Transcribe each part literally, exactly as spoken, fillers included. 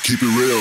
Keep it real.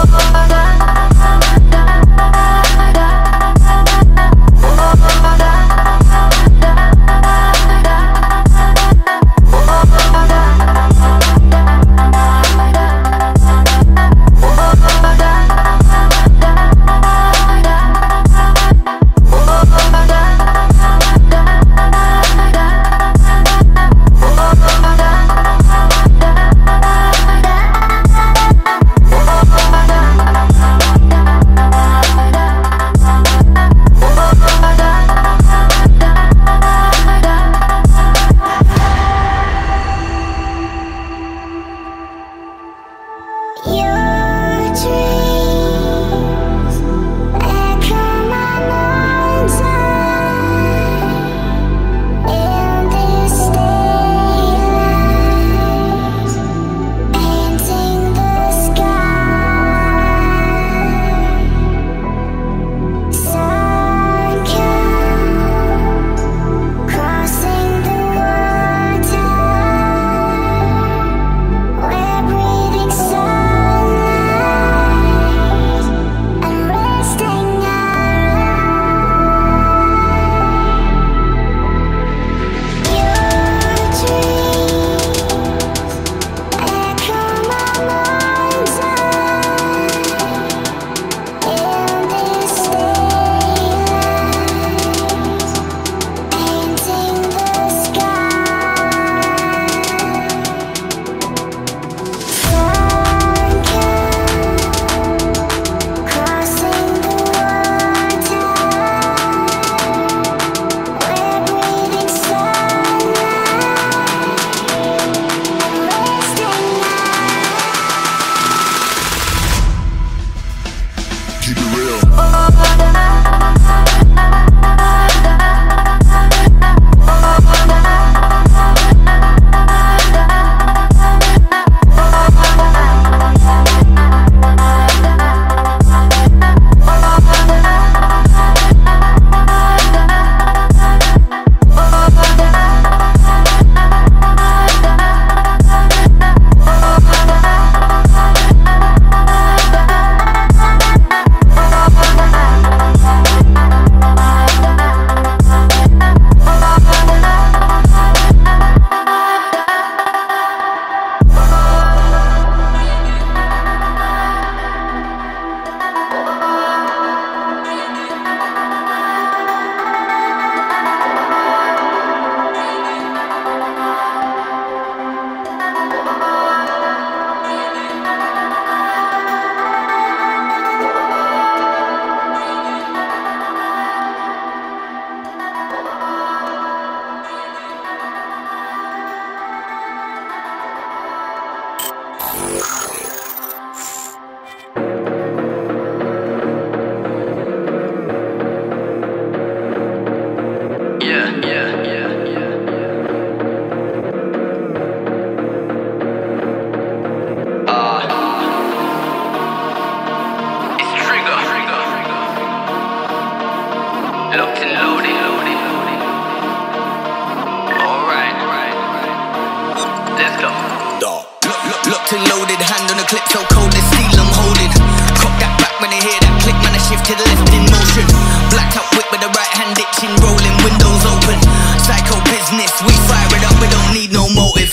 Locked and loaded, hand on the clip, so cold the steel I'm holding. Cock that back when I hear that click, man, I shift to the left in motion. Blacked out whip with the right hand itching, rolling, windows open. Psycho business, we fire it up, we don't need no motive.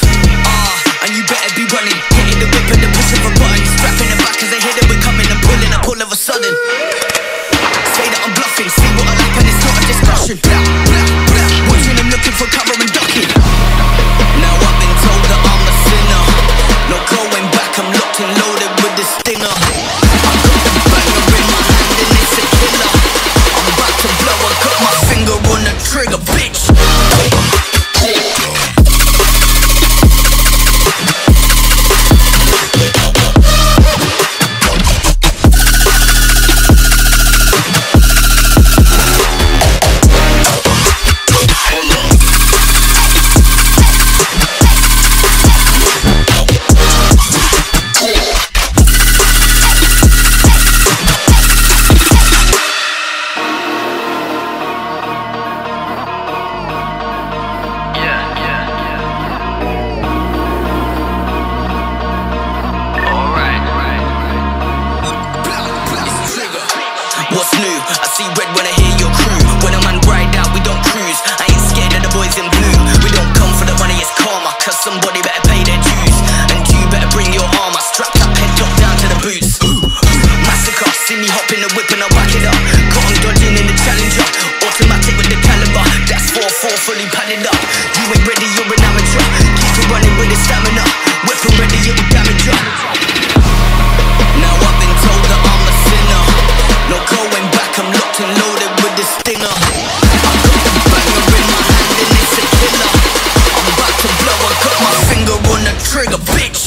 Ah, and you better be running, hitting the whip and the push of a button. Strapping the back as I hear that we're coming and pulling up all of a sudden. Say that I'm bluffing, see what I like and it's not a discussion. Blah, blah, blah. Watching them looking for cover and ducking. Now I've been told that I'm a sinner. No going back, I'm locked and loaded with somebody better pay their dues. And you better bring your armor, strapped up, head top down to the boots. Massacre, see me hop in the whip and I'll back it up. Got 'em dodging in the Challenger, automatic with the caliber. That's four four fully padded up. You ain't ready, you're an amateur. Keep it running with the stamina. Weapon ready, it'll damage you. Now I've been told that I'm a sinner. No going back, I'm locked and loaded with the stinger. I've got the banger in my hand and it's a killer. I'm about to blow, I got my finger on the trigger, bitch.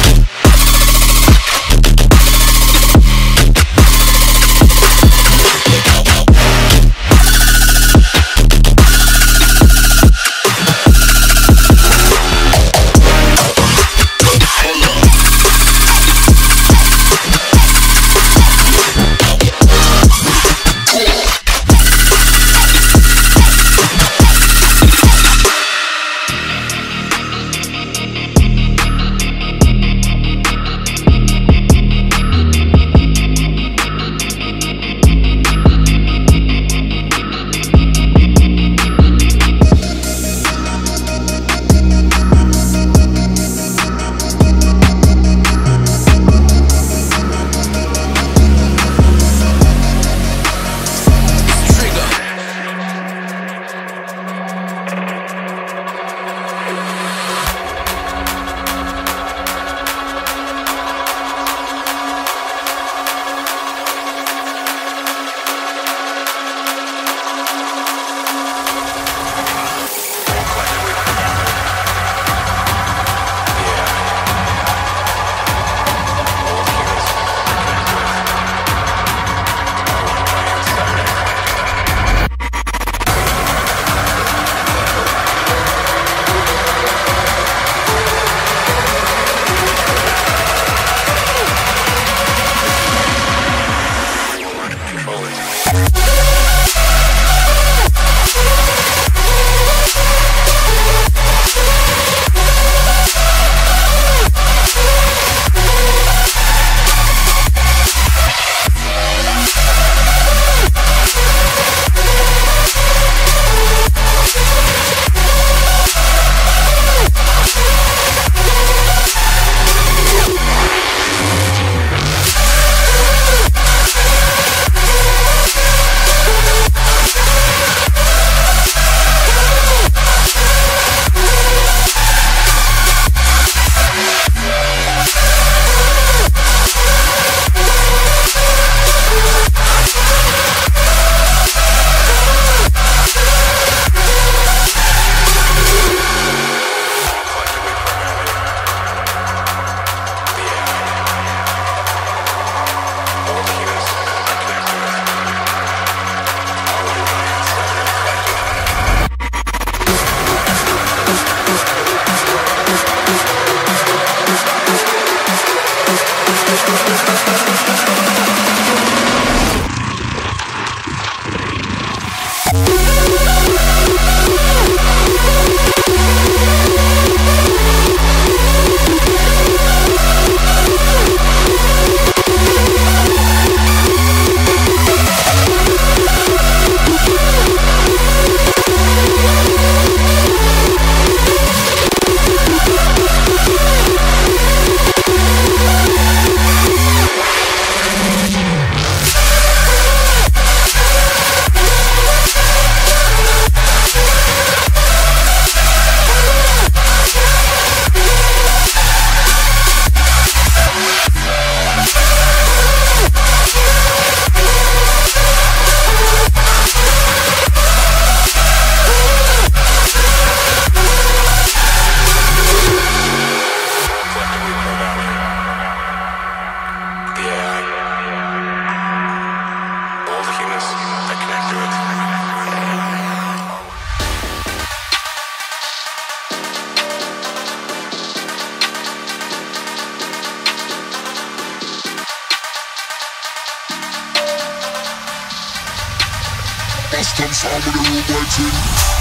Bust them sound with the room waiting.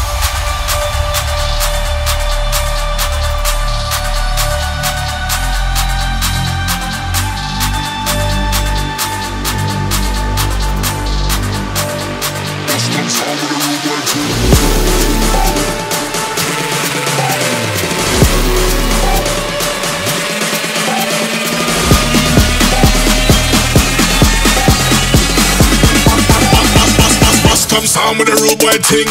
Sound with the room waiting. Bust some sound with a rude boy ting.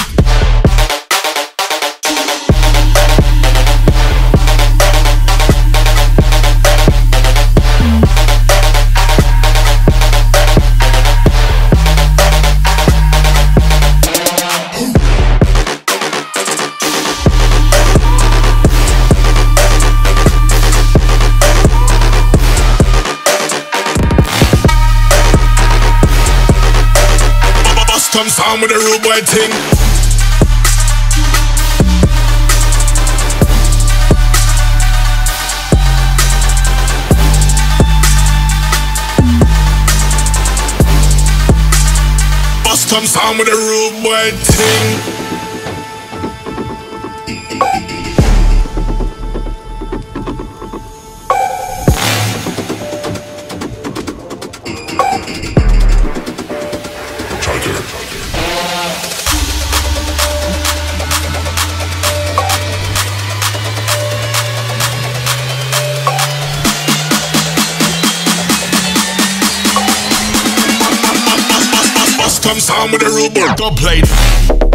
Some sound with a rude boy ting. Bust some sound with a rude boy ting. Some sound with a rude boy. Don't play.